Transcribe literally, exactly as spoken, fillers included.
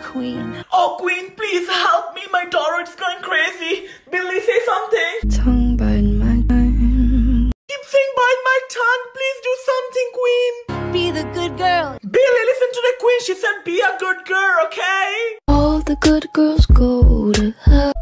queen. Oh, queen, please help me. My daughter is going crazy. Billy, say something. Tongue bite my tongue. Keep saying bite my tongue. Please do something, queen. Be the good girl. Billy, listen to the queen. She said be a good girl, okay? All the good girls go to hell.